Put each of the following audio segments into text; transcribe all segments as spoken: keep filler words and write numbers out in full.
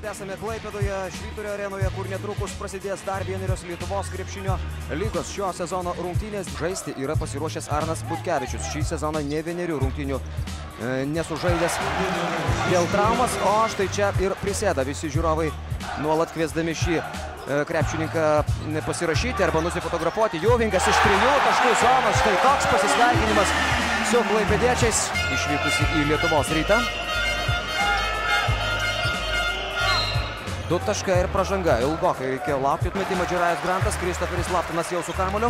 Esame Klaipėdoje, Švyturio arenoje, kur netrukus prasidės dar vienerios Lietuvos krepšinio lygos šio sezono rungtynės. Žaisti yra pasiruošęs Arnas Butkevičius. Šį sezoną ne vienerių rungtynių e, nesužaidęs dėl traumas, o štai čia ir prisėda visi žiūrovai, nuolat kviesdami šį e, krepšininką pasirašyti arba nusifotografuoti. Juvingas iš trijų taškų zonos, štai toks pasisveikinimas su klaipėdiečiais išvykusi į Lietuvos Rytą. Du taškai ir pražanga. Ilgokai reikėjo laukti atmetimą. Džerajas Grantas, Kristoferis Laftonas jau su kamuoliu.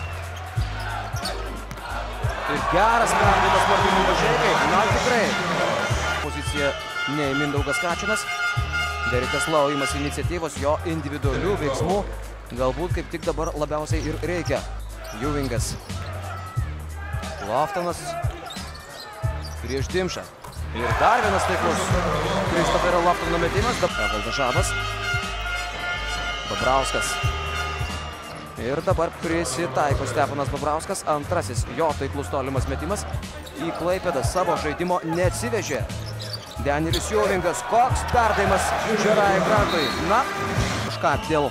Ir geras perdavimas Martynui Mažeikai. Na tikrai. Pozicija ne Mindaugas Kačinas. Derikas Lau imasi iniciatyvos, jo individualių veiksmų galbūt kaip tik dabar labiausiai ir reikia. Juvingas. Laftonas prieš Dimšą. Ir dar vienas taiklus Kristoferio Laftono metimas. Evaldas Žabas. Babrauskas. Ir dabar prisitaiko Steponas Babrauskas. Antrasis jo taiklus tolimas metimas. Į Klaipėdą savo žaidimo neatsivežė Denielis Juvingas. Koks perdavimas Džerajui Grantui. Na, kažką dėl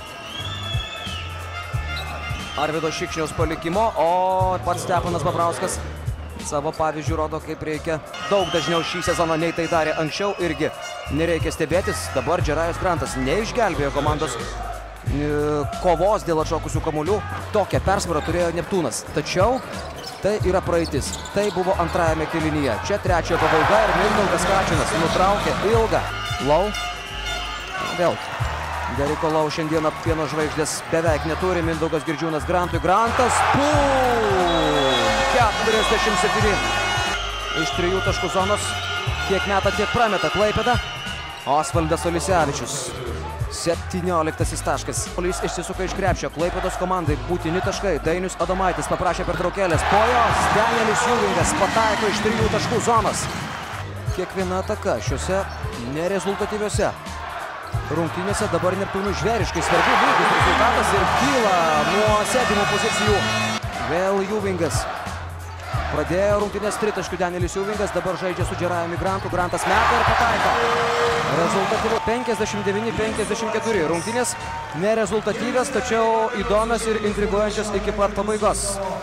Arvydo Šikšniaus palikimo, o pats Steponas Babrauskas savo pavyzdžių rodo, kaip reikia daug dažniau šį sezoną nei tai darė anksčiau. Irgi nereikia stebėtis. Dabar Džerajus Grantas neišgelbėjo komandos kovos dėl atšokusių kamuolių. Tokią persvarą turėjo Neptūnas. Tačiau tai yra praeitis. Tai buvo antrajame kėlinyje. Čia trečiojo pabaiga ir Mindaugas Kačinas nutraukė ilgą. Lau. Vėl. Deriko Lau šiandieną pieno žvaigždės beveik neturi. Mindaugas Girdžiūnas Grantui. Grantas. Pum! keturiasdešimt septyni iš trijų taškų zonos. Kiek meta, tiek prameta Klaipėda. Osvaldas Olisevičius. septynioliktasis taškas. Jis išsisuka iš krepšio. Klaipėdos komandai būtini taškai. Dainius Adomaitis paprašė pertraukėlės. Po jos Denielis Juvingas pataiko iš trijų taškų zonos. Kiekviena ataka šiuose nerezultatyviuose rungtynėse dabar Neptūnui žvėriškai svarbi. Lygus rezultatas ir kyla nuo sėdimų pozicijų. Vėl Juvingas. Pradėjo rungtynės tritaškių Denielis Juvingas, dabar žaidžia su Džerajumi Grantu. Grantas meta ir pataiko. Rezultatyvu penkiasdešimt devyni penkiasdešimt keturi. Rungtynės nerezultatyvios, tačiau įdomios ir intriguojančios iki pat pabaigos.